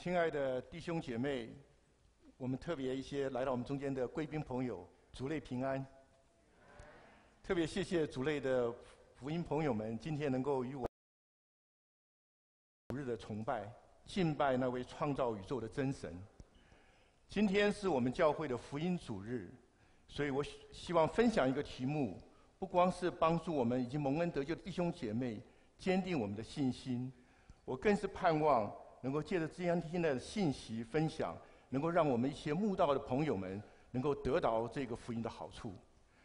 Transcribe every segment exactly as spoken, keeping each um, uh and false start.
亲爱的弟兄姐妹，我们特别一些来到我们中间的贵宾朋友，主内平安。特别谢谢主内的福音朋友们，今天能够与我主日的崇拜、敬拜那位创造宇宙的真神。今天是我们教会的福音主日，所以我希望分享一个题目，不光是帮助我们已经蒙恩得救的弟兄姐妹坚定我们的信心，我更是盼望能够借着这样天的信息分享，能够让我们一些慕道的朋友们能够得到这个福音的好处。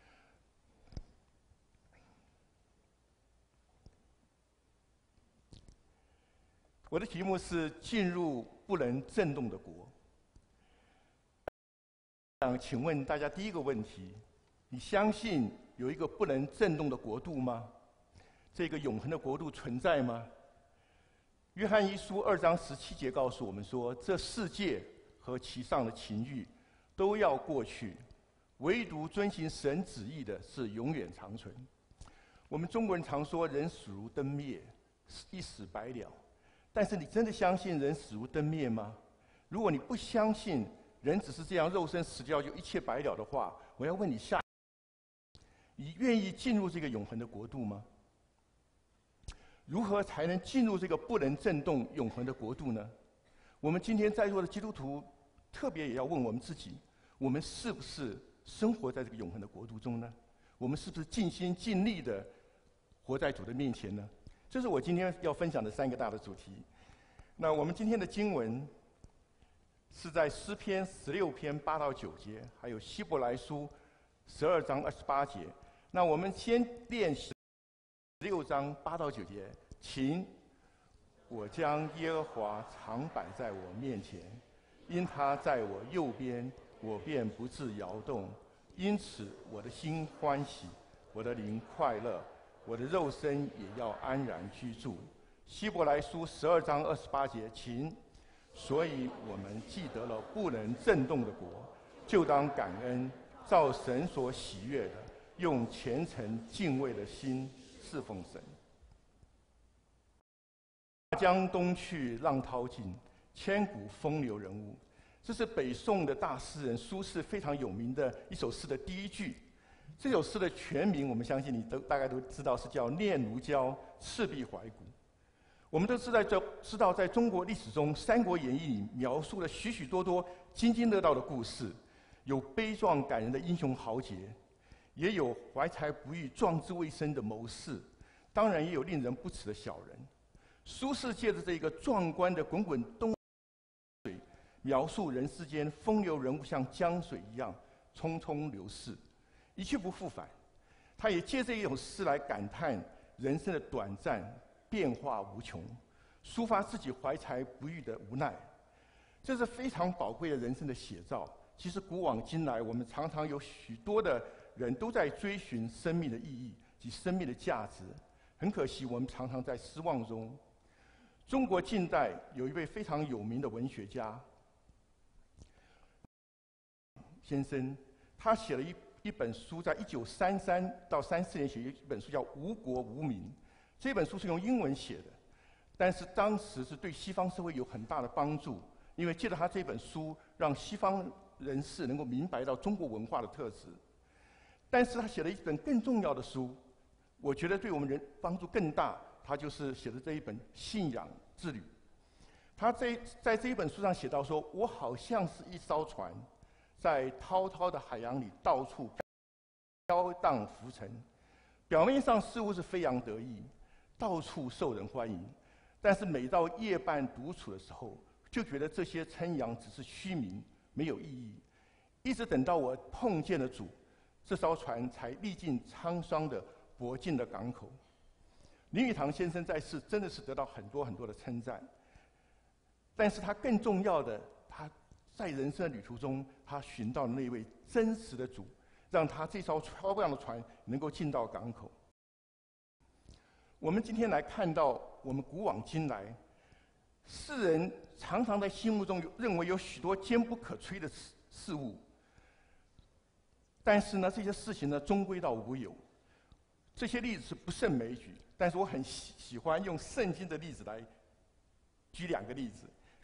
我的题目是进入不能震动的国。想请问大家第一个问题：你相信有一个不能震动的国度吗？这个永恒的国度存在吗？约翰一书二章十七节告诉我们说，这世界和其上的情欲都要过去，唯独遵行神旨意的是永远长存。我们中国人常说人死如灯灭，一死百了。但是你真的相信人死如灯灭吗？如果你不相信人只是这样肉身死掉就一切百了的话，我要问你下：你愿意进入这个永恒的国度吗？如何才能进入这个不能震动永恒的国度呢？我们今天在座的基督徒特别也要问我们自己：我们是不是生活在这个永恒的国度中呢？我们是不是尽心尽力的活在主的面前呢？这是我今天要分享的三个大的主题。那我们今天的经文是在诗篇十六篇八到九节，还有希伯来书十二章二十八节。那我们先练习十六章八到九节，请我将耶和华常摆在我面前，因他在我右边，我便不致摇动。因此我的心欢喜，我的灵快乐，我的肉身也要安然居住。希伯来书十二章二十八节，请所以我们既得了不能震动的国，就当感恩，照神所喜悦的，用虔诚敬畏的心侍奉神。大江东去，浪淘尽，千古风流人物。这是北宋的大诗人苏轼非常有名的一首诗的第一句。这首诗的全名，我们相信你都大概都知道，是叫《念奴娇·赤壁怀古》。我们都知道，在知道，在中国历史中，《三国演义》里描述了许许多多津津乐道的故事，有悲壮感人的英雄豪杰，也有怀才不遇、壮志未生的谋士，当然也有令人不齿的小人。苏轼借着这个壮观的滚滚东水，描述人世间风流人物像江水一样匆匆流逝，一去不复返。他也借这一首诗来感叹人生的短暂、变化无穷，抒发自己怀才不遇的无奈。这是非常宝贵的人生的写照。其实古往今来，我们常常有许多的人都在追寻生命的意义及生命的价值，很可惜我们常常在失望中。中国近代有一位非常有名的文学家先生，他写了一一本书，在一九三三到三四年写一本书叫《无国无民》。这本书是用英文写的，但是当时是对西方社会有很大的帮助，因为借着他这本书，让西方人士能够明白到中国文化的特质。但是他写了一本更重要的书，我觉得对我们人帮助更大。他就是写的这一本《信仰之旅》。他这在这一本书上写到说：“我好像是一艘船，在滔滔的海洋里到处飘荡浮沉，表面上似乎是飞扬得意，到处受人欢迎，但是每到夜半独处的时候，就觉得这些称扬只是虚名，没有意义。一直等到我碰见了主，这艘船才历尽沧桑的泊进了港口。”林语堂先生在世真的是得到很多很多的称赞，但是他更重要的，他在人生的旅途中，他寻到了那位真实的主，让他这艘漂亮的船能够进到港口。我们今天来看到，我们古往今来，世人常常在心目中认为有许多坚不可摧的事事物，但是呢，这些事情呢，终归到无有。这些例子是不胜枚举，但是我很喜喜欢用圣经的例子来举两个例子。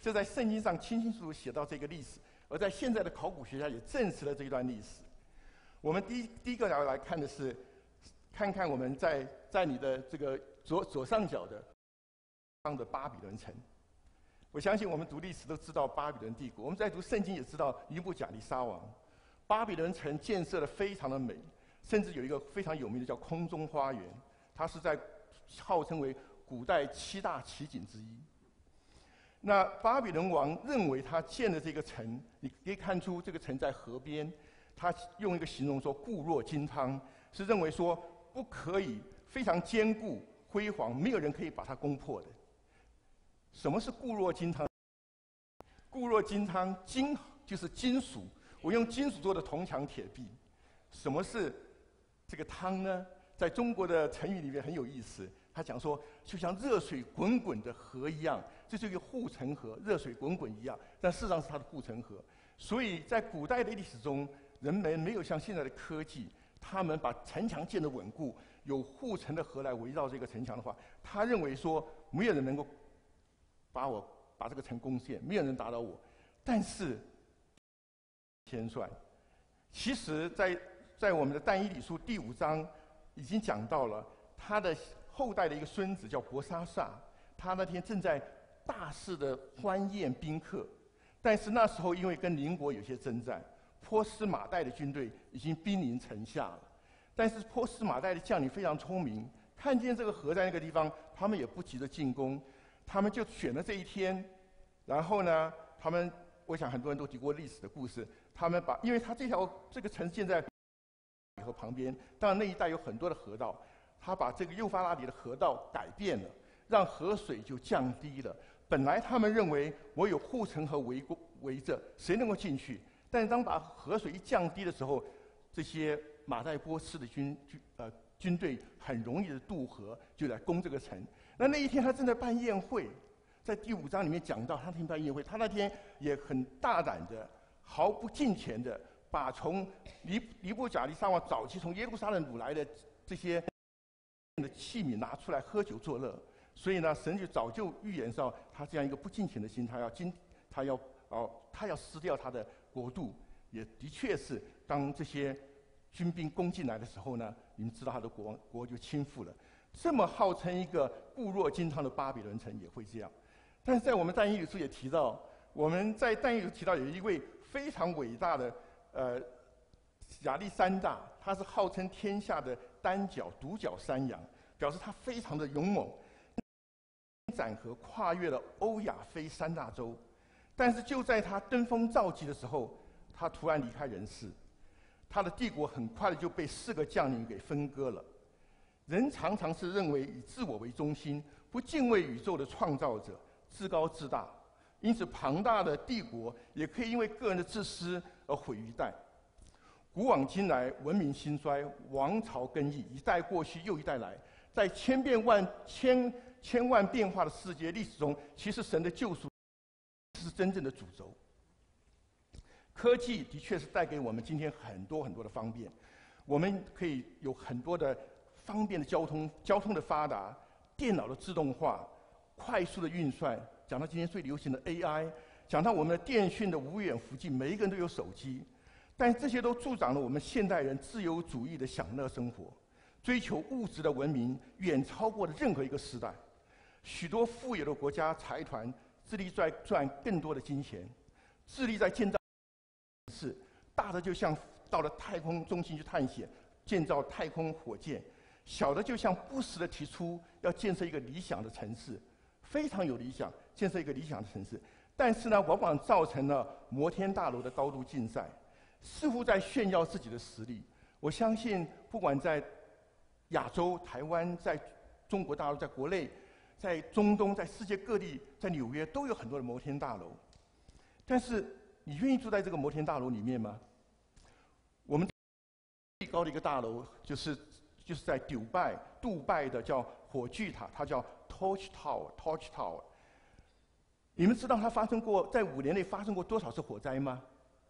这在圣经上清清楚楚写到这个历史，而在现在的考古学家也证实了这一段历史。我们第一第一个要来看的是，看看我们在在你的这个左左上角的方的巴比伦城。我相信我们读历史都知道巴比伦帝国，我们在读圣经也知道尼布甲尼撒王。巴比伦城建设的非常的美，甚至有一个非常有名的叫空中花园，它是在号称为古代七大奇景之一。那巴比伦王认为他建的这个城，你可以看出这个城在河边，他用一个形容说固若金汤，是认为说不可以非常坚固辉煌，没有人可以把它攻破的。什么是固若金汤？固若金汤，金就是金属，我用金属做的铜墙铁壁。什么是这个汤呢？在中国的成语里面很有意思，他讲说就像热水滚滚的河一样，这是一个护城河，热水滚滚一样，但事实上是它的护城河。所以在古代的历史中，人们没有像现在的科技，他们把城墙建得稳固，有护城的河来围绕这个城墙的话，他认为说没有人能够把我把这个城攻陷，没有人打倒我。但是天算，其实在在我们的但以理书第五章已经讲到了他的后代的一个孙子叫伯沙撒，他那天正在大肆的欢宴宾客，但是那时候因为跟邻国有些征战，波斯马代的军队已经兵临城下了。但是波斯马代的将领非常聪明，看见这个河在那个地方，他们也不急着进攻，他们就选了这一天，然后呢，他们我想很多人都读过历史的故事，他们把因为他这条这个城建在河旁边，当然那一带有很多的河道。他把这个幼发拉底的河道改变了，让河水就降低了。本来他们认为我有护城河围围着，谁能够进去？但是当把河水一降低的时候，这些马代波斯的军军呃军队很容易的渡河，就来攻这个城。那那一天他正在办宴会，在第五章里面讲到他那天办宴会，他那天也很大胆的、毫不敬虔的，把从尼尼布甲尼撒王早期从耶路撒冷掳来的这些的器皿拿出来喝酒作乐，所以呢，神就早就预言到他这样一个不敬虔的心，他要今他要哦，他要失掉他的国度，也的确是当这些军兵攻进来的时候呢，你们知道他的国国就倾覆了。这么号称一个固若金汤的巴比伦城也会这样，但是在我们但以理书也提到，我们在但以理书提到有一位非常伟大的呃亚历山大，他是号称天下的单脚独角山羊，表示他非常的勇猛，斩河跨越了欧亚非三大洲。但是就在他登峰造极的时候，他突然离开人世，他的帝国很快的就被四个将领给分割了。人常常是认为以自我为中心，不敬畏宇宙的创造者，自高自大，因此庞大的帝国也可以因为个人的自私而毁于一旦。古往今来，文明兴衰，王朝更替，一代过去又一代来，在千变万千千万变化的世界历史中，其实神的救赎是真正的主轴。科技的确是带给我们今天很多很多的方便，我们可以有很多的方便的交通，交通的发达，电脑的自动化，快速的运算，讲到今天最流行的 A I， 讲到我们的电讯的无远弗近，每一个人都有手机。但这些都助长了我们现代人自由主义的享乐生活，追求物质的文明远超过了任何一个时代。许多富有的国家财团致力在赚更多的金钱，致力在建造是大的就像到了太空中心去探险，建造太空火箭；小的就像不时的提出要建设一个理想的城市，非常有理想，建设一个理想的城市。但是呢，往往造成了摩天大楼的高度竞赛。似乎在炫耀自己的实力。我相信，不管在亚洲、台湾、在中国大陆、在国内、在中东、在世界各地、在纽约，都有很多的摩天大楼。但是，你愿意住在这个摩天大楼里面吗？我们最高的一个大楼就是就是在迪拜、杜拜的叫火炬塔，它叫 Torch Tower。Torch Tower。你们知道它发生过在五年内发生过多少次火灾吗？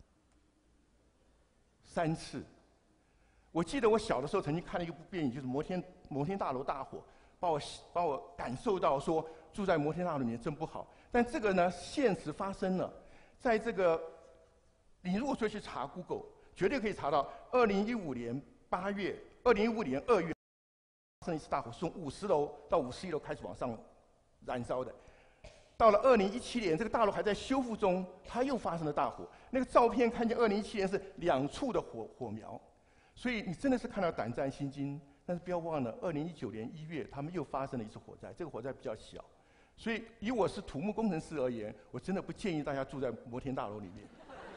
三次。我记得我小的时候曾经看了一部电影，就是摩天摩天大楼大火，把我把我感受到说住在摩天大楼里面真不好。 但这个呢，现实发生了，在这个，你如果说去查 Google， 绝对可以查到，二零一五年八月，二零一五年二月发生一次大火，从五十楼到五十一楼开始往上燃烧的。到了二零一七年，这个大楼还在修复中，它又发生了大火。那个照片看见二零一七年是两处的火火苗，所以你真的是看到胆战心惊。但是不要忘了，二零一九年一月，他们又发生了一次火灾，这个火灾比较小。所以，以我是土木工程师而言，我真的不建议大家住在摩天大楼里面。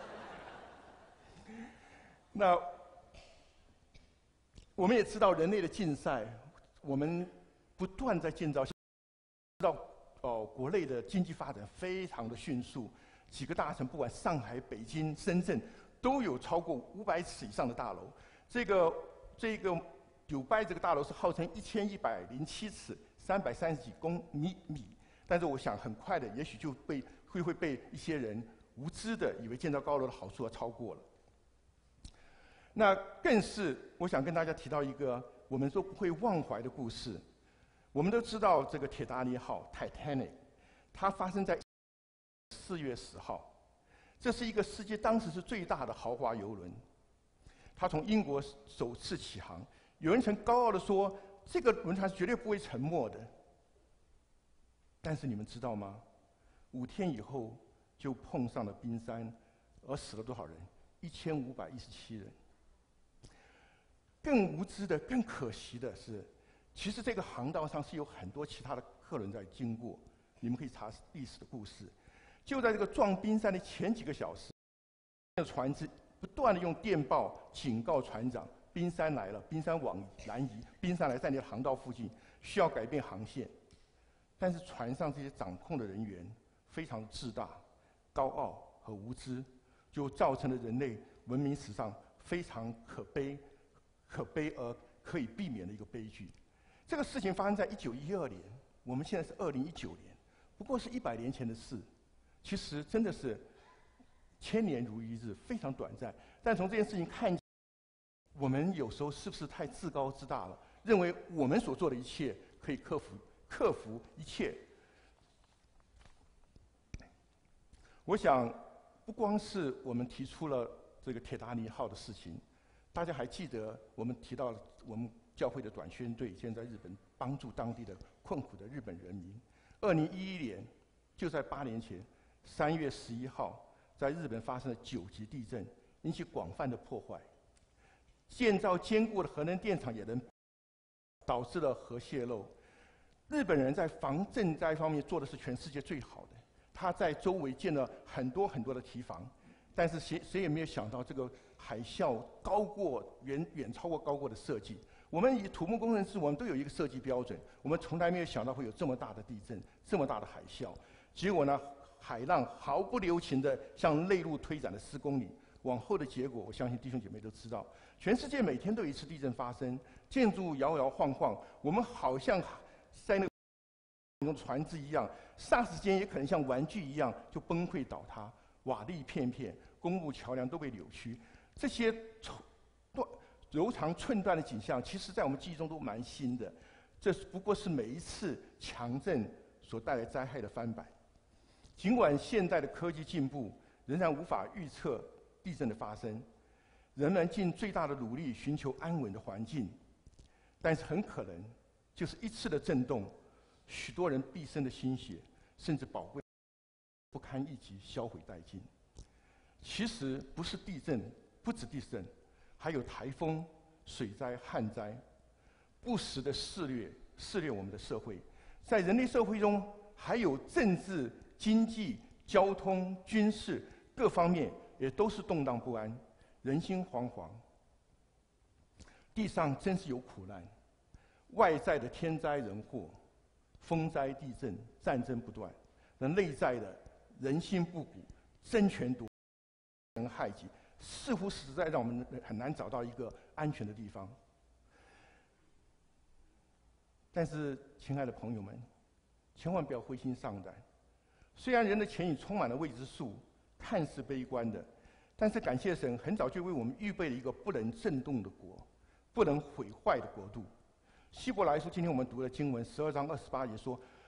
那我们也知道，人类的竞赛，我们不断在建造，知道哦，国内的经济发展非常的迅速，几个大城，不管上海、北京、深圳，都有超过五百尺以上的大楼。这个这个迪拜这个大楼是号称一千一百零七尺，三百三十几公米米。但是我想，很快的，也许就被会会被一些人无知的以为建造高楼的好处要超过了。那更是我想跟大家提到一个我们都不会忘怀的故事。我们都知道这个铁达尼号 Titanic， 它发生在四月十号，这是一个世界当时是最大的豪华邮轮。它从英国首次起航，有人曾高傲地说，这个轮船是绝对不会沉没的。但是你们知道吗？五天以后就碰上了冰山，而死了多少人？一千五百一十七人。更无知的、更可惜的是，其实这个航道上是有很多其他的客轮在经过。你们可以查历史的故事。就在这个撞冰山的前几个小时，船只不断的用电报警告船长：冰山来了，冰山往南移，冰山来在你的航道附近，需要改变航线。但是船上这些掌控的人员非常自大、高傲和无知，就造成了人类文明史上非常可悲、可悲而可以避免的一个悲剧。这个事情发生在一九一二年，我们现在是二零一九年，不过是一百年前的事。其实真的是千年如一日，非常短暂。但从这件事情看，我们有时候是不是太自高自大了？认为我们所做的一切可以克服。克服一切。我想，不光是我们提出了这个铁达尼号的事情，大家还记得我们提到我们教会的短宣队现在在日本帮助当地的困苦的日本人民。二零一一年，就在八年前，三月十一号，在日本发生了九级地震，引起广泛的破坏。建造坚固的核能电厂也能导致了核泄漏。日本人在防震灾方面做的是全世界最好的，他在周围建了很多很多的堤防，但是谁谁也没有想到这个海啸高过远远超过高过的设计。我们以土木工程师，我们都有一个设计标准，我们从来没有想到会有这么大的地震，这么大的海啸。结果呢，海浪毫不留情地向内陆推展了四公里。往后的结果，我相信弟兄姐妹都知道，全世界每天都有一次地震发生，建筑物摇摇晃晃，我们好像在那个用船只一样，霎时间也可能像玩具一样就崩溃倒塌，瓦砾片片，公路桥梁都被扭曲。这些断柔肠寸断的景象，其实在我们记忆中都蛮新的。这不过是每一次强震所带来灾害的翻版。尽管现代的科技进步，仍然无法预测地震的发生，人们尽最大的努力寻求安稳的环境，但是很可能就是一次的震动，许多人毕生的心血甚至宝贵不堪一击，销毁殆尽。其实不是地震，不止地震，还有台风、水灾、旱灾，不时的肆虐肆虐我们的社会。在人类社会中，还有政治、经济、交通、军事各方面也都是动荡不安，人心惶惶。地上真是有苦难，外在的天灾人祸、风灾地震、战争不断，那内在的人心不古、争权夺人害己，似乎实在让我们很难找到一个安全的地方。但是，亲爱的朋友们，千万不要灰心丧胆。虽然人的前景充满了未知数，看似悲观的，但是感谢神，很早就为我们预备了一个不能震动的国，不能毁坏的国度。希伯来书今天我们读的经文十二章二十八节说：“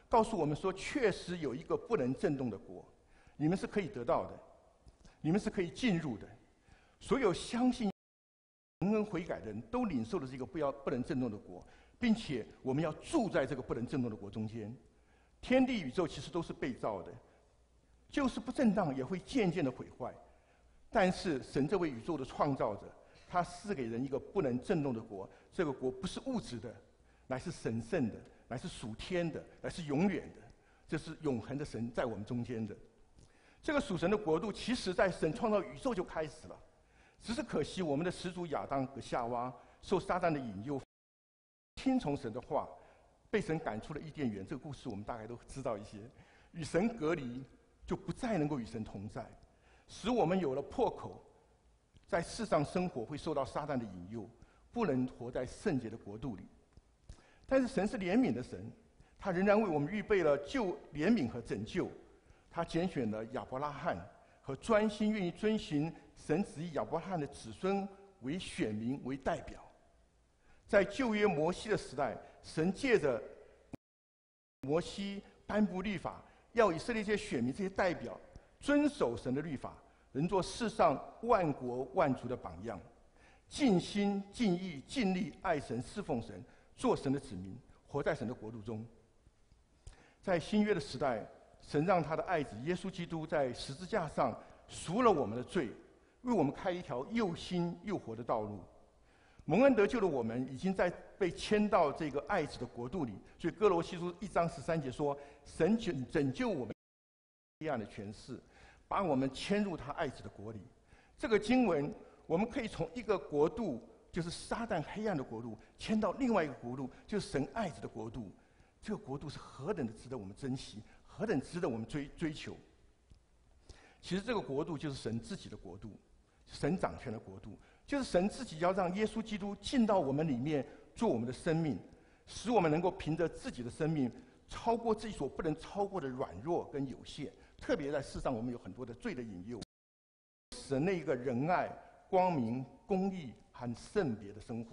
告诉我们说，确实有一个不能震动的国，你们是可以得到的，你们是可以进入的。所有相信蒙恩悔改的人都领受了这个不要不能震动的国，并且我们要住在这个不能震动的国中间。天地宇宙其实都是被造的，就是不震荡也会渐渐的毁坏。但是神这位宇宙的创造者，他赐给人一个不能震动的国，这个国不是物质的，乃是神圣的，乃是属天的，乃是永远的，这是永恒的神在我们中间的。这个属神的国度，其实在神创造宇宙就开始了，只是可惜我们的始祖亚当和夏娃受撒旦的引诱，听从神的话，被神赶出了伊甸园。这个故事我们大概都知道一些，与神隔离，就不再能够与神同在，使我们有了破口，在世上生活会受到撒旦的引诱，不能活在圣洁的国度里。但是神是怜悯的神，他仍然为我们预备了救怜悯和拯救。他拣选了亚伯拉罕和专心愿意遵循神旨意亚伯拉罕的子孙为选民为代表。在旧约摩西的时代，神借着摩西颁布律法，要以色列这些选民这些代表遵守神的律法，能做世上万国万族的榜样，尽心尽意尽力爱神侍奉神，做神的子民，活在神的国度中。在新约的时代，神让他的爱子耶稣基督在十字架上赎了我们的罪，为我们开一条又新又活的道路。蒙恩得救的我们已经在被迁到这个爱子的国度里，所以哥罗西书一章十三节说，神拯拯救我们黑暗的权势，把我们迁入他爱子的国里。这个经文我们可以从一个国度，就是撒旦黑暗的国度，迁到另外一个国度，就是神爱子的国度。这个国度是何等的值得我们珍惜，何等值得我们追追求。其实这个国度就是神自己的国度，神掌权的国度，就是神自己要让耶稣基督进到我们里面，做我们的生命，使我们能够凭着自己的生命超过自己所不能超过的软弱跟有限。特别在世上我们有很多的罪的引诱，神那一个仁爱、光明、公义和圣别的生活。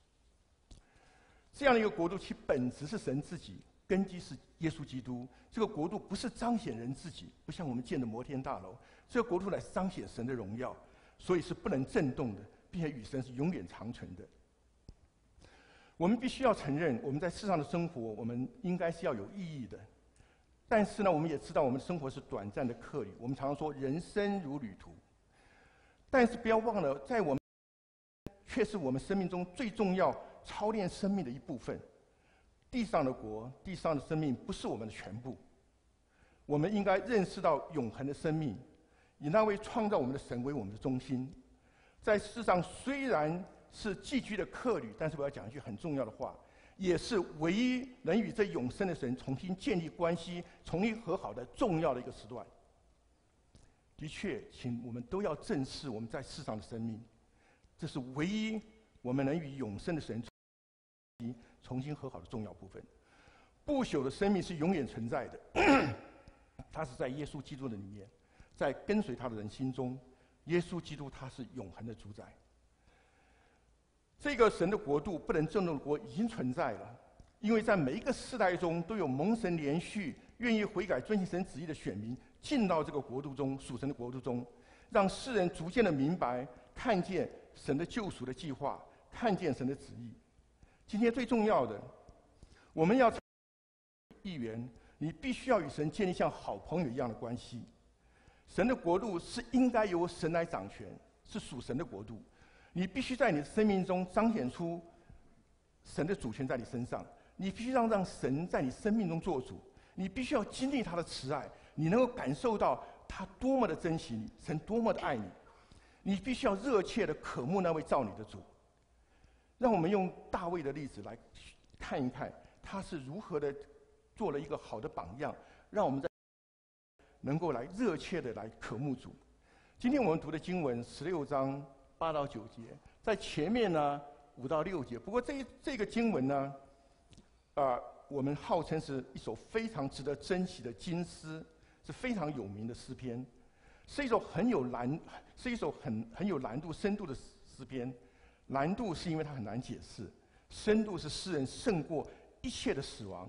这样的一个国度，其本质是神自己，根基是耶稣基督。这个国度不是彰显人自己，不像我们建的摩天大楼，这个国度来彰显神的荣耀，所以是不能震动的，并且与神是永远长存的。我们必须要承认，我们在世上的生活，我们应该是要有意义的。但是呢，我们也知道我们的生活是短暂的客旅。我们常常说人生如旅途，但是不要忘了，在我们却是我们生命中最重要、操练生命的一部分。地上的国、地上的生命不是我们的全部。我们应该认识到永恒的生命，以那位创造我们的神为我们的中心。在世上虽然是寄居的客旅，但是我要讲一句很重要的话，也是唯一能与这永生的神重新建立关系、重新和好的重要的一个时段。的确，请我们都要正视我们在世上的生命，这是唯一我们能与永生的神重新和好的重要部分。不朽的生命是永远存在的，它是在耶稣基督的里面，在跟随他的人心中，耶稣基督他是永恒的主宰。这个神的国度不能震动的国已经存在了，因为在每一个世代中都有蒙神连续、愿意悔改、遵行神旨意的选民进到这个国度中，属神的国度中，让世人逐渐的明白、看见神的救赎的计划，看见神的旨意。今天最重要的，我们要成为一员，你必须要与神建立像好朋友一样的关系。神的国度是应该由神来掌权，是属神的国度。你必须在你的生命中彰显出神的主权在你身上，你必须让让神在你生命中做主，你必须要经历他的慈爱，你能够感受到他多么的珍惜你，神多么的爱你，你必须要热切的渴慕那位造你的主。让我们用大卫的例子来看一看，他是如何的做了一个好的榜样，让我们在能够来热切的来渴慕主。今天我们读的经文十六章八到九节，在前面呢五到六节。不过这这个经文呢，啊、呃，我们号称是一首非常值得珍惜的经诗，是非常有名的诗篇，是一首很有难，是一首很很有难度、深度的诗篇。难度是因为它很难解释，深度是诗人胜过一切的死亡，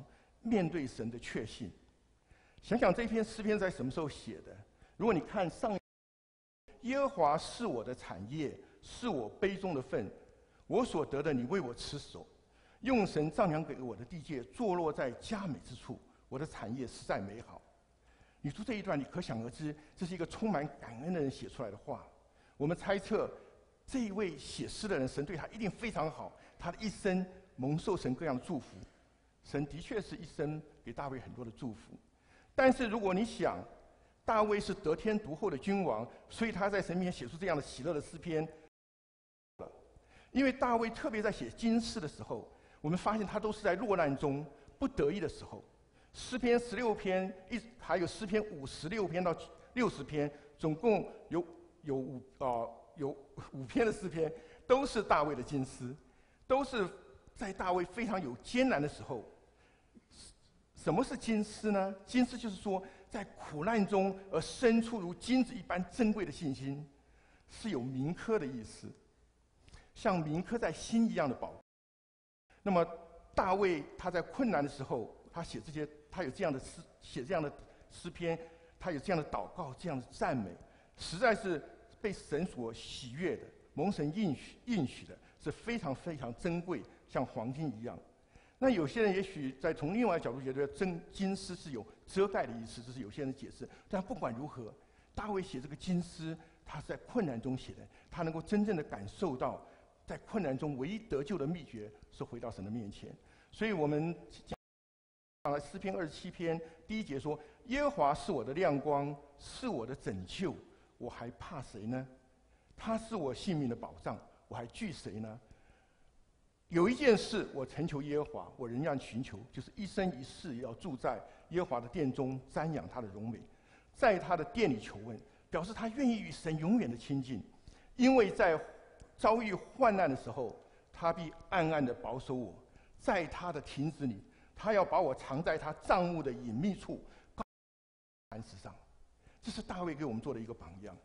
面对神的确信。想想这篇诗篇在什么时候写的？如果你看上，耶和华是我的产业，是我杯中的份，我所得的，你为我持守。用神丈量给我的地界，坐落在佳美之处，我的产业实在美好。你读这一段，你可想而知，这是一个充满感恩的人写出来的话。我们猜测，这一位写诗的人，神对他一定非常好，他的一生蒙受神各样的祝福。神的确是一生给大卫很多的祝福。但是如果你想，大卫是得天独厚的君王，所以他在神面前写出这样的喜乐的诗篇。因为大卫特别在写经诗的时候，我们发现他都是在落难中不得已的时候。诗篇十六篇，一还有诗篇五十六篇到六十篇，总共有有五啊、呃、有五篇的诗篇，都是大卫的经诗，都是在大卫非常有艰难的时候。什么是经诗呢？经诗就是说，在苦难中而生出如金子一般珍贵的信心，是有铭刻的意思，像铭刻在心一样的宝贵。那么大卫他在困难的时候，他写这些，他有这样的诗，写这样的诗篇，他有这样的祷告，这样的赞美，实在是被神所喜悦的，蒙神应许应许的，是非常非常珍贵，像黄金一样。那有些人也许在从另外角度觉得真经诗是有遮盖的意思，这是有些人解释。但不管如何，大卫写这个经诗，他是在困难中写的，他能够真正的感受到，在困难中唯一得救的秘诀是回到神的面前。所以我们讲了诗篇二十七篇第一节说：“耶和华是我的亮光，是我的拯救，我还怕谁呢？他是我性命的保障，我还惧谁呢？”有一件事我曾求耶和华，我仍然寻求，就是一生一世要住在耶和华的殿中，瞻仰他的荣美，在他的殿里求问，表示他愿意与神永远的亲近。因为在遭遇患难的时候，他必暗暗的保守我，在他的亭子里，他要把我藏在他帐幕的隐秘处，磐石上。这是大卫给我们做的一个榜样。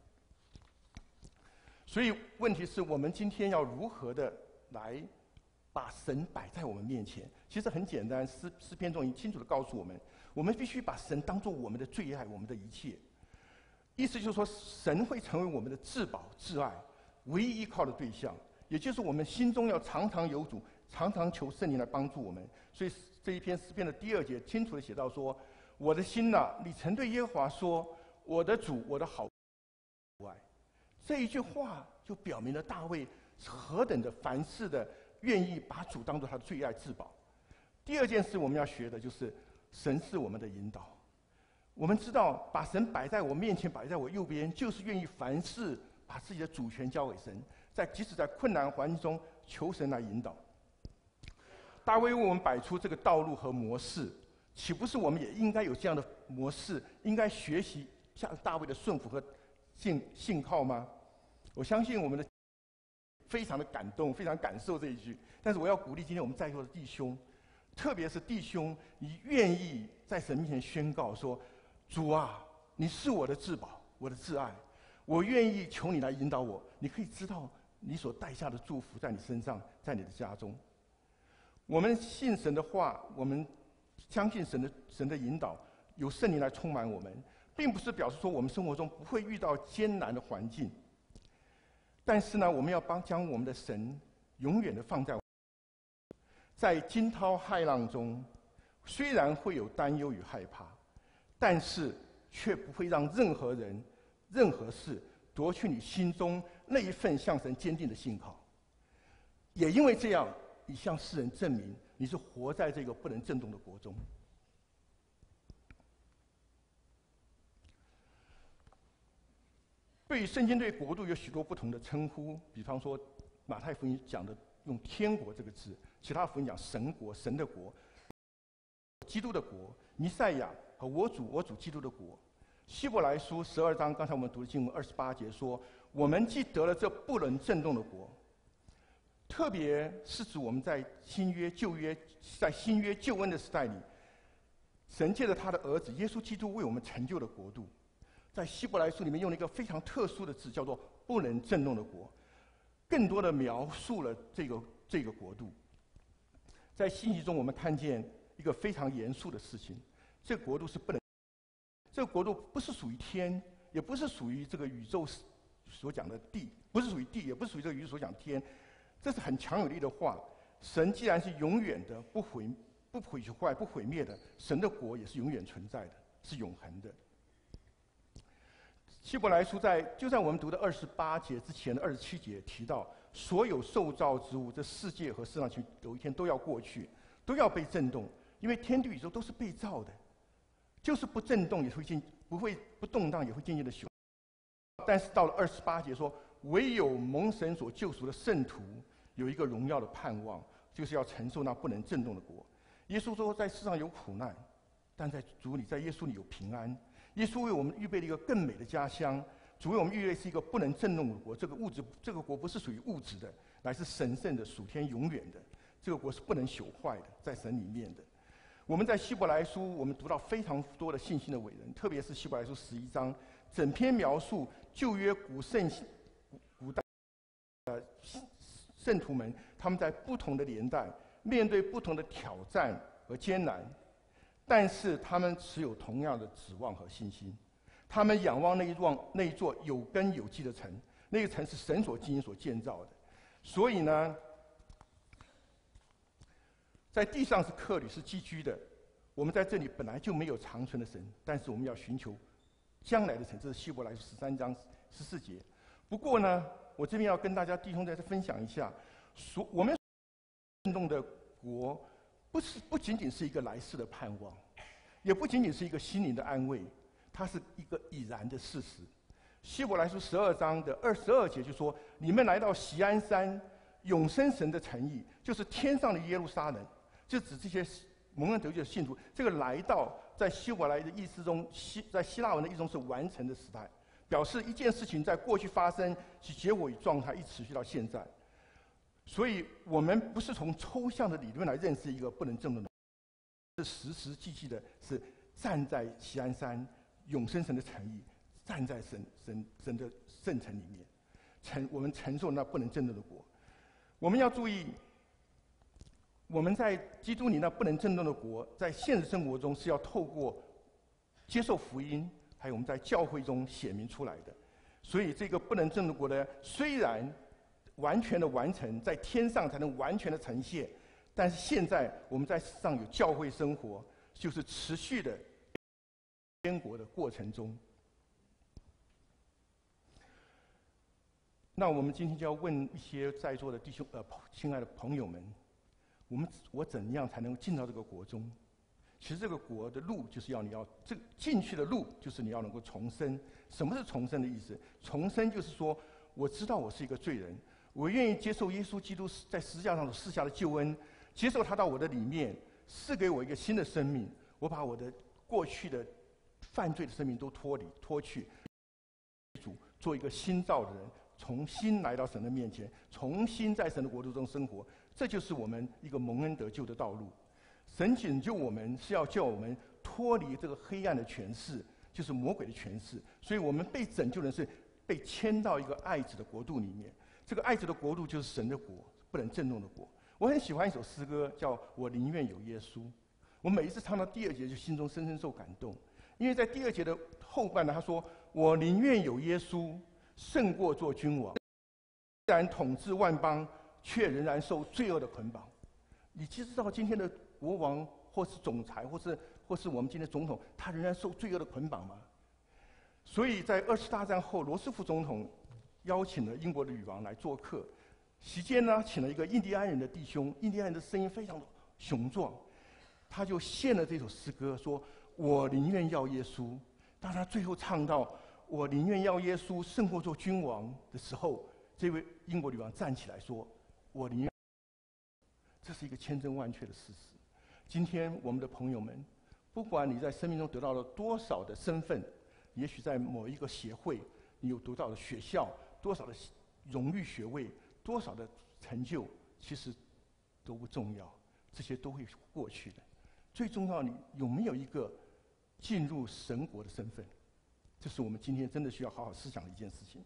所以问题是我们今天要如何的来把神摆在我们面前？其实很简单，诗诗篇中已经清楚地告诉我们，我们必须把神当作我们的最爱，我们的一切。意思就是说，神会成为我们的至宝、至爱，唯一依靠的对象。也就是我们心中要常常有主，常常求圣灵来帮助我们。所以这一篇诗篇的第二节清楚地写到说：“我的心哪，你曾对耶和华说，我的主，我的好爱。”这一句话就表明了大卫是何等的凡事的愿意把主当作他的最爱至宝。第二件事我们要学的就是神是我们的引导。我们知道把神摆在我面前，摆在我右边，就是愿意凡事把自己的主权交给神，在即使在困难环境中求神来引导。大卫为我们摆出这个道路和模式，岂不是我们也应该有这样的模式，应该学习像大卫的顺服和信信靠吗？我相信我们的非常的感动，非常感受这一句。但是我要鼓励今天我们在座的弟兄，特别是弟兄，你愿意在神面前宣告说：“主啊，你是我的至宝，我的挚爱，我愿意求你来引导我。”你可以知道你所带下的祝福在你身上，在你的家中。我们信神的话，我们相信神的神的引导，有圣灵来充满我们，并不是表示说我们生活中不会遇到艰难的环境。但是呢，我们要帮将我们的神永远的放在在惊涛骇浪中，虽然会有担忧与害怕，但是却不会让任何人、任何事夺去你心中那一份向神坚定的信靠。也因为这样，你向世人证明你是活在这个不能震动的国中。对于圣经对国度有许多不同的称呼，比方说马太福音讲的用天国这个字，其他福音讲神国、神的国、基督的国、弥赛亚和我主我主基督的国。希伯来书十二章，刚才我们读的经文二十八节说：“我们既得了这不能震动的国。”特别是指我们在新约、旧约，在新约救恩的时代里，神借着他的儿子耶稣基督为我们成就的国度。在希伯来书里面用了一个非常特殊的字，叫做“不能震动的国”，更多的描述了这个这个国度。在信息中，我们看见一个非常严肃的事情。这个国度是不能，这个国度不是属于天，也不是属于这个宇宙所讲的地，不是属于地，也不是属于这个宇宙所讲天。这是很强有力的话。神既然是永远的、不毁、不毁坏、不毁灭的，神的国也是永远存在的，是永恒的。希伯来书在就在我们读的二十八节之前的二十七节提到，所有受造之物，这世界和世上去有一天都要过去，都要被震动，因为天地宇宙都是被造的，就是不震动也会渐不会不动荡，也会渐渐的朽。但是到了二十八节说，唯有蒙神所救赎的圣徒有一个荣耀的盼望，就是要承受那不能震动的国。耶稣说，在世上有苦难，但在主里，在耶稣里有平安。耶稣为我们预备了一个更美的家乡，主为我们预备是一个不能震动的国。这个物质，这个国不是属于物质的，乃是神圣的、属天、永远的。这个国是不能朽坏的，在神里面的。我们在希伯来书，我们读到非常多的信心的伟人，特别是希伯来书十一章，整篇描述旧约古圣古代呃圣徒们，他们在不同的年代面对不同的挑战和艰难。但是他们持有同样的指望和信心，他们仰望那一座那一座有根有基的城，那个城是神所经营、所建造的。所以呢，在地上是客旅、是寄居的，我们在这里本来就没有长存的神，但是我们要寻求将来的神。这是希伯来书十三章十四节。不过呢，我这边要跟大家弟兄在这分享一下，所我们震动的国。不是不仅仅是一个来世的盼望，也不仅仅是一个心灵的安慰，它是一个已然的事实。希伯来书十二章的二十二节就说：“你们来到锡安山，永生神的诚意，就是天上的耶路撒冷。”就指这些蒙恩得救的信徒。这个来到，在希伯来的意思中，希在希腊文的意思中是完成的时态，表示一件事情在过去发生，其结果与状态一直持续到现在。所以我们不是从抽象的理论来认识一个不能震动的，是实实际际的，是站在锡安山永生神的诚意，站在神神神的圣城里面，承我们承受那不能震动的国。我们要注意，我们在基督里那不能震动的国，在现实生活中是要透过接受福音，还有我们在教会中显明出来的。所以这个不能震动的国呢，虽然完全的完成，在天上才能完全的呈现。但是现在我们在世上有教会生活，就是持续的天国的过程中。那我们今天就要问一些在座的弟兄呃，亲爱的朋友们，我们我怎样才能进到这个国中？其实这个国的路就是要你要这个进去的路，就是你要能够重生。什么是重生的意思？重生就是说，我知道我是一个罪人。我愿意接受耶稣基督在十字架上所赐下的救恩，接受他到我的里面，赐给我一个新的生命。我把我的过去的犯罪的生命都脱离、脱去，主做一个新造的人，重新来到神的面前，重新在神的国度中生活。这就是我们一个蒙恩得救的道路。神拯救我们是要叫我们脱离这个黑暗的权势，就是魔鬼的权势。所以我们被拯救的是被迁到一个爱子的国度里面。这个爱子的国度就是神的国，不能震动的国。我很喜欢一首诗歌，叫《我宁愿有耶稣》。我每一次唱到第二节，就心中深深受感动，因为在第二节的后半呢，他说：“我宁愿有耶稣，胜过做君王。虽然统治万邦，却仍然受罪恶的捆绑。”你知道今天的国王，或是总裁，或是或是我们今天的总统，他仍然受罪恶的捆绑吗？所以在二次大战后，罗斯福总统邀请了英国的女王来做客，席间呢，请了一个印第安人的弟兄，印第安人的声音非常雄壮，他就献了这首诗歌，说：“我宁愿要耶稣。”当他最后唱到“我宁愿要耶稣胜过做君王”的时候，这位英国女王站起来说：“我宁愿。”这是一个千真万确的事实。今天我们的朋友们，不管你在生命中得到了多少的身份，也许在某一个协会，你有读到的学校。多少的荣誉学位，多少的成就，其实都不重要，这些都会过去的。最重要，你有没有一个进入神国的身份？这是我们今天真的需要好好思想的一件事情。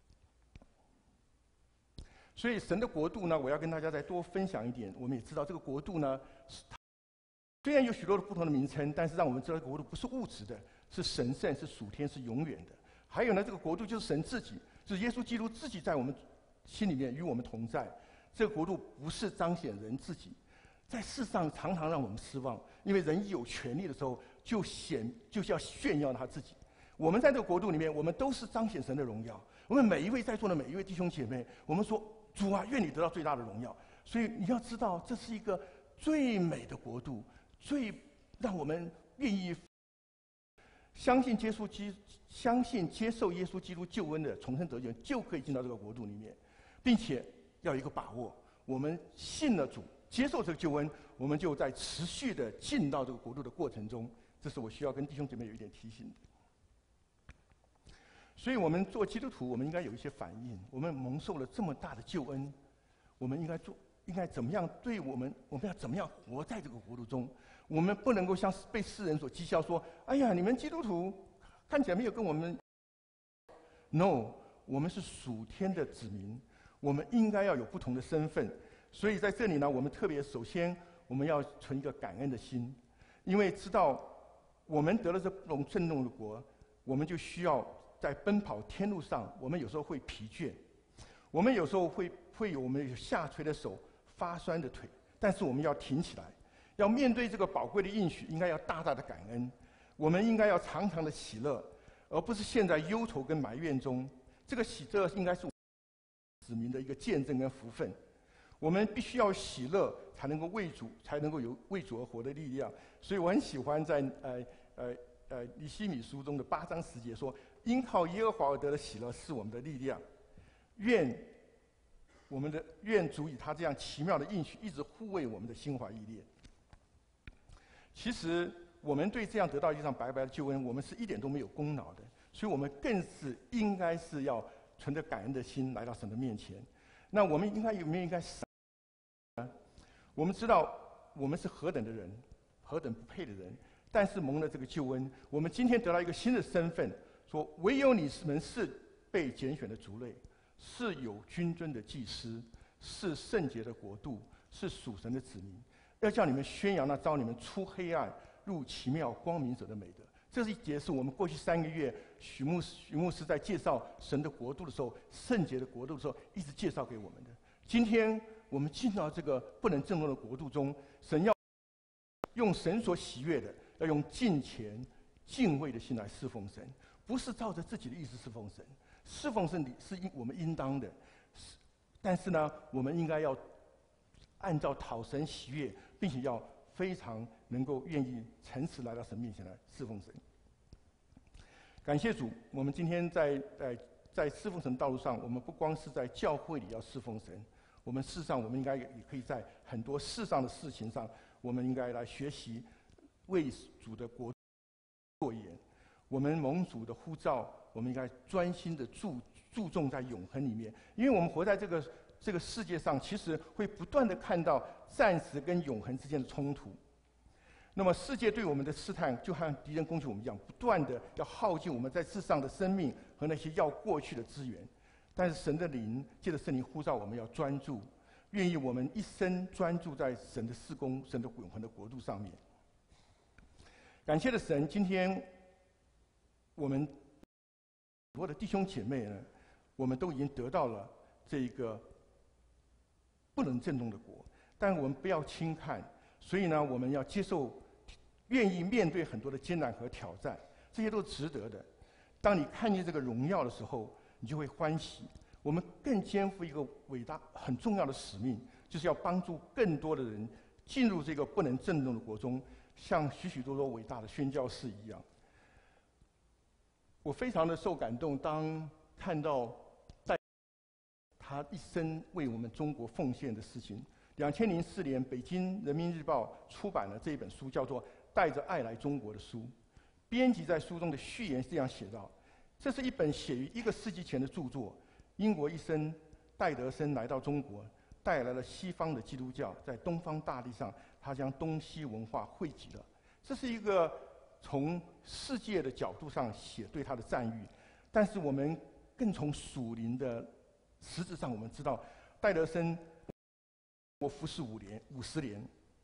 所以，神的国度呢，我要跟大家再多分享一点。我们也知道，这个国度呢，是虽然有许多的不同的名称，但是让我们知道，这个国度不是物质的，是神圣，是属天，是永远的。还有呢，这个国度就是神自己，就是耶稣基督自己在我们心里面与我们同在。这个国度不是彰显人自己，在世上常常让我们失望，因为人一有权利的时候，就显就是要炫耀他自己。我们在这个国度里面，我们都是彰显神的荣耀。我们每一位在座的每一位弟兄姐妹，我们说主啊，愿你得到最大的荣耀。所以你要知道，这是一个最美的国度，最让我们愿意相信接受基相信接受耶稣基督救恩的重生得救，就可以进到这个国度里面，并且要有一个把握，我们信了主，接受这个救恩，我们就在持续的进到这个国度的过程中。这是我需要跟弟兄姐妹有一点提醒的。所以我们做基督徒，我们应该有一些反应。我们蒙受了这么大的救恩，我们应该做，应该怎么样对我们？我们要怎么样活在这个国度中？我们不能够像被世人所讥笑说：“哎呀，你们基督徒看起来没有跟我们。” No， 我们是属天的子民，我们应该要有不同的身份。所以在这里呢，我们特别首先我们要存一个感恩的心，因为知道我们得了这种震动的国，我们就需要。在奔跑天路上，我们有时候会疲倦，我们有时候会会有我们有下垂的手、发酸的腿，但是我们要挺起来，要面对这个宝贵的应许，应该要大大的感恩。我们应该要常常的喜乐，而不是陷在忧愁跟埋怨中。这个喜乐应该是子民的一个见证跟福分。我们必须要喜乐，才能够为主，才能够有为主而活的力量。所以我很喜欢在呃呃呃尼希米书中的八章十节说。因靠耶和华而得的喜乐是我们的力量，愿我们的愿主以他这样奇妙的应许，一直护卫我们的心怀意念。其实我们对这样得到一场白白的救恩，我们是一点都没有功劳的，所以我们更是应该是要存着感恩的心来到神的面前。那我们应该有没有应该闪呢？我们知道我们是何等的人，何等不配的人，但是蒙了这个救恩，我们今天得到一个新的身份。说唯有你们是被拣选的族类，是有君尊的祭司，是圣洁的国度，是属神的子民。要叫你们宣扬那召你们出黑暗入奇妙光明者的美德。这是一节是我们过去三个月许牧许牧师在介绍神的国度的时候，圣洁的国度的时候，一直介绍给我们的。今天我们进到这个不能震动的国度中，神要用神所喜悦的，要用敬虔敬畏的心来侍奉神。不是照着自己的意思侍奉神，侍奉神是应我们应当的，但是呢，我们应该要按照讨神喜悦，并且要非常能够愿意诚实来到神面前来侍奉神。感谢主，我们今天在在在侍奉神道路上，我们不光是在教会里要侍奉神，我们事实上我们应该也可以在很多世上的事情上，我们应该来学习为主的国做盐。我们蒙主的呼召，我们应该专心的注注重在永恒里面，因为我们活在这个这个世界上，其实会不断的看到暂时跟永恒之间的冲突。那么世界对我们的试探，就像敌人攻击我们一样，不断的要耗尽我们在世上的生命和那些要过去的资源。但是神的灵借着圣灵呼召我们要专注，愿意我们一生专注在神的事工、神的永恒的国度上面。感谢的神，今天。我们很多的弟兄姐妹呢，我们都已经得到了这一个不能震动的国，但我们不要轻看，所以呢，我们要接受，愿意面对很多的艰难和挑战，这些都是值得的。当你看见这个荣耀的时候，你就会欢喜。我们更肩负一个伟大、很重要的使命，就是要帮助更多的人进入这个不能震动的国中，像许许多多伟大的宣教士一样。我非常的受感动，当看到在他一生为我们中国奉献的事情。两千零四年，北京人民日报出版了这一本书，叫做《带着爱来中国》的书。编辑在书中的序言是这样写道：这是一本写于一个世纪前的著作。英国医生戴德生来到中国，带来了西方的基督教，在东方大地上，他将东西文化汇集了。这是一个从世界的角度上写对他的赞誉，但是我们更从属灵的实质上，我们知道戴德生我服侍五年五十年，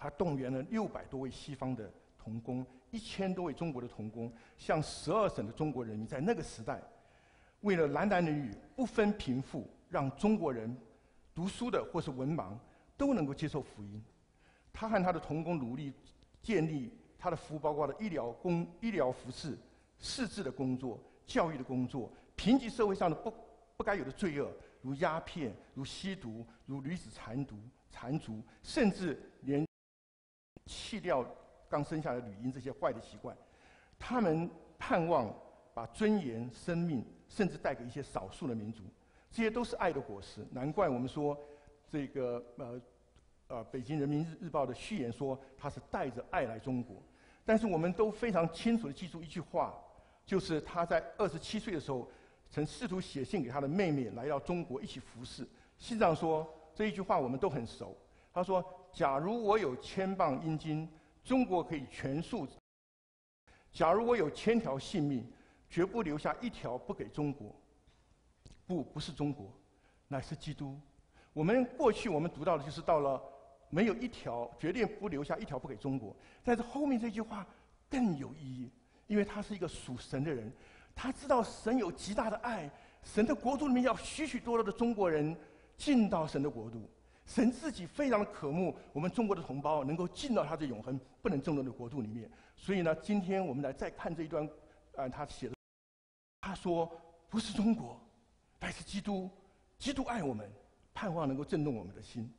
他动员了六百多位西方的童工，一千多位中国的童工，向十二省的中国人民，在那个时代，为了男男女女不分贫富，让中国人读书的或是文盲都能够接受福音。他和他的同工努力建立他的服务，包括了医疗工、医疗服饰、识字的工作、教育的工作，贫瘠社会上的不不该有的罪恶，如鸦片、如吸毒、如女子缠毒、缠足，甚至连弃掉刚生下的女婴这些坏的习惯。他们盼望把尊严、生命，甚至带给一些少数的民族，这些都是爱的果实。难怪我们说这个呃。呃，北京人民日报的序言说，他是带着爱来中国。但是我们都非常清楚地记住一句话，就是他在二十七岁的时候，曾试图写信给他的妹妹来到中国一起服侍。信上说这一句话我们都很熟。他说：“假如我有千磅阴金，中国可以全数；假如我有千条性命，绝不留下一条不给中国。不，不是中国，乃是基督。”我们过去我们读到的就是到了。没有一条，绝对不留下一条不给中国。但是后面这句话更有意义，因为他是一个属神的人，他知道神有极大的爱，神的国度里面要许许多多的中国人进到神的国度。神自己非常的渴慕我们中国的同胞能够进到他这永恒不能争论的国度里面。所以呢，今天我们来再看这一段，啊、呃，他写的，他说不是中国，乃是基督，基督爱我们，盼望能够震动我们的心。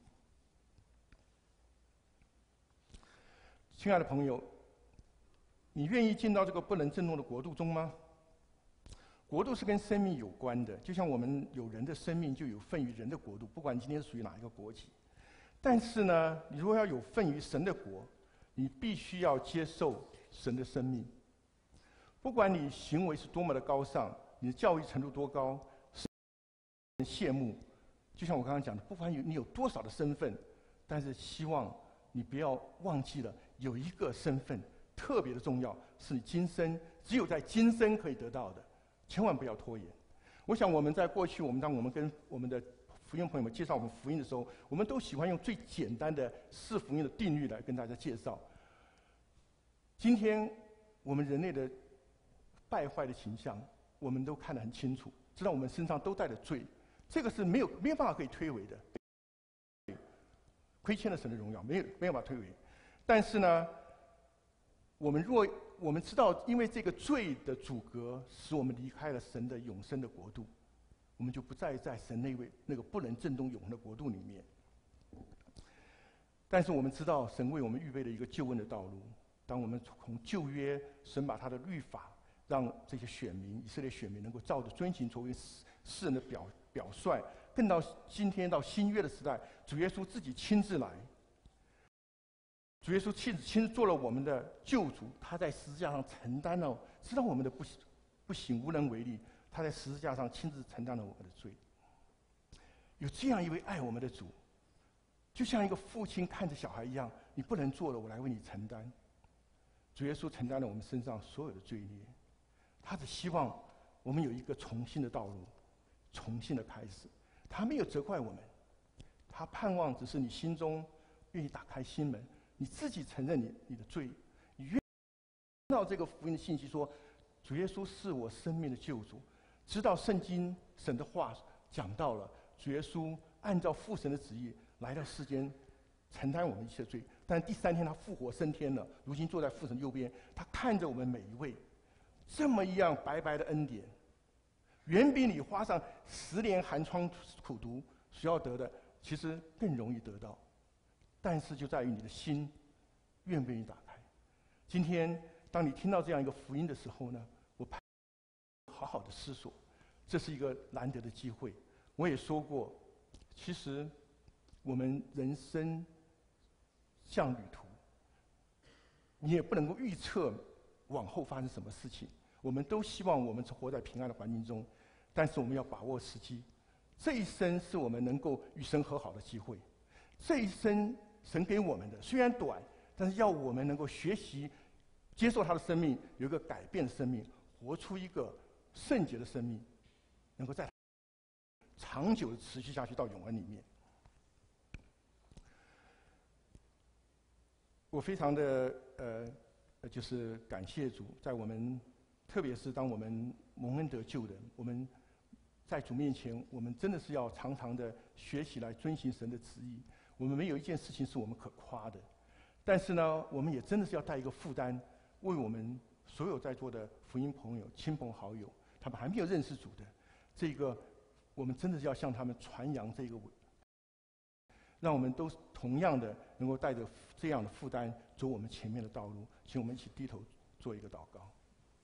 亲爱的朋友，你愿意进到这个不能震动的国度中吗？国度是跟生命有关的，就像我们有人的生命，就有份于人的国度，不管今天是属于哪一个国籍。但是呢，你如果要有份于神的国，你必须要接受神的生命。不管你行为是多么的高尚，你的教育程度多高，是人羡慕。就像我刚刚讲的，不管你有多少的身份，但是希望你不要忘记了。有一个身份特别的重要，是你今生只有在今生可以得到的，千万不要拖延。我想我们在过去，我们当我们跟我们的福音朋友们介绍我们福音的时候，我们都喜欢用最简单的四福音的定律来跟大家介绍。今天我们人类的败坏的形象，我们都看得很清楚，知道我们身上都带着罪，这个是没有没有办法可以推诿的，亏欠了神的荣耀，没有没有办法推诿。但是呢，我们若我们知道，因为这个罪的阻隔，使我们离开了神的永生的国度，我们就不再在神那位那个不能震动永恒的国度里面。但是我们知道，神为我们预备了一个救恩的道路。当我们从旧约，神把他的律法，让这些选民以色列选民能够照着遵行，作为世人的表表率，更到今天到新约的时代，主耶稣自己亲自来。主耶稣亲自亲自做了我们的救主，他在十字架上承担了，知道我们的不不行无能为力，他在十字架上亲自承担了我们的罪。有这样一位爱我们的主，就像一个父亲看着小孩一样，你不能做了，我来为你承担。主耶稣承担了我们身上所有的罪孽，他只希望我们有一个重新的道路，重新的开始。他没有责怪我们，他盼望只是你心中愿意打开心门。你自己承认你你的罪，你愿意听到这个福音的信息说，主耶稣是我生命的救主。知道圣经神的话讲到了，主耶稣按照父神的旨意来到世间，承担我们一切罪。但第三天他复活升天了，如今坐在父神右边，他看着我们每一位，这么一样白白的恩典，远比你花上十年寒窗苦读所要得的，其实更容易得到。但是就在于你的心愿不愿意打开。今天当你听到这样一个福音的时候呢，我盼好好的思索，这是一个难得的机会。我也说过，其实我们人生像旅途，你也不能够预测往后发生什么事情。我们都希望我们活在平安的环境中，但是我们要把握时机。这一生是我们能够与神和好的机会。这一生神给我们的虽然短，但是要我们能够学习接受他的生命，有一个改变的生命，活出一个圣洁的生命，能够在长久的持续下去到永恒里面。 我非常的呃，就是感谢主，在我们，特别是当我们蒙恩得救的，我们在主面前，我们真的是要常常的学习来遵行神的旨意。我们没有一件事情是我们可夸的，但是呢，我们也真的是要带一个负担，为我们所有在座的福音朋友、亲朋好友，他们还没有认识主的，这个我们真的是要向他们传扬这个。让我们都同样的能够带着这样的负担走我们前面的道路，请我们一起低头做一个祷告。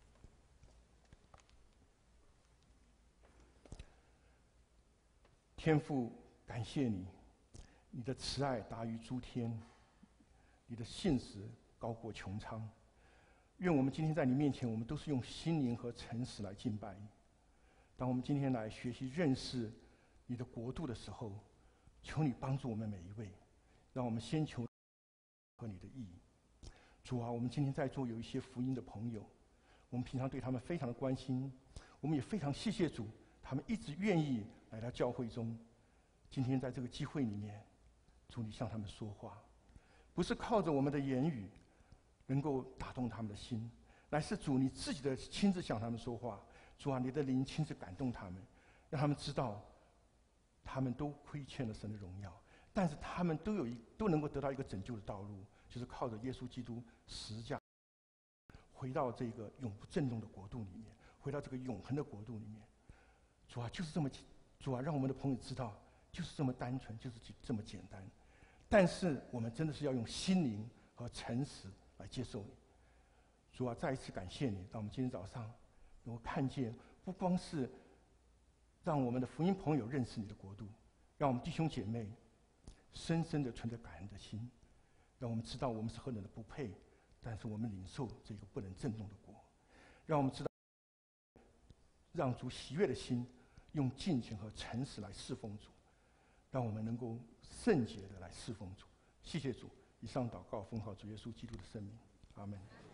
天父，感谢你，你的慈爱达于诸天，你的信实高过穹苍。愿我们今天在你面前，我们都是用心灵和诚实来敬拜你。当我们今天来学习认识你的国度的时候，求你帮助我们每一位，让我们先求和你的意。主啊，我们今天在座有一些福音的朋友，我们平常对他们非常的关心，我们也非常谢谢主，他们一直愿意来到教会中。今天在这个机会里面，主你向他们说话，不是靠着我们的言语能够打动他们的心，乃是主你自己的亲自向他们说话。主啊，你的灵亲自感动他们，让他们知道他们都亏欠了神的荣耀，但是他们都有一都能够得到一个拯救的道路，就是靠着耶稣基督十字架，回到这个永不震动的国度里面，回到这个永恒的国度里面。主啊，就是这么，主啊，让我们的朋友知道，就是这么单纯，就是这么简单。但是我们真的是要用心灵和诚实来接受你。主啊，再一次感谢你，让我们今天早上能够看见，不光是让我们的福音朋友认识你的国度，让我们弟兄姐妹深深的存着感恩的心，让我们知道我们是何等的不配，但是我们领受这个不能震动的国，让我们知道让主喜悦的心，用敬虔和诚实来侍奉主，让我们能够圣洁的来侍奉主。谢谢主，以上祷告奉靠主耶稣基督的圣名，阿门。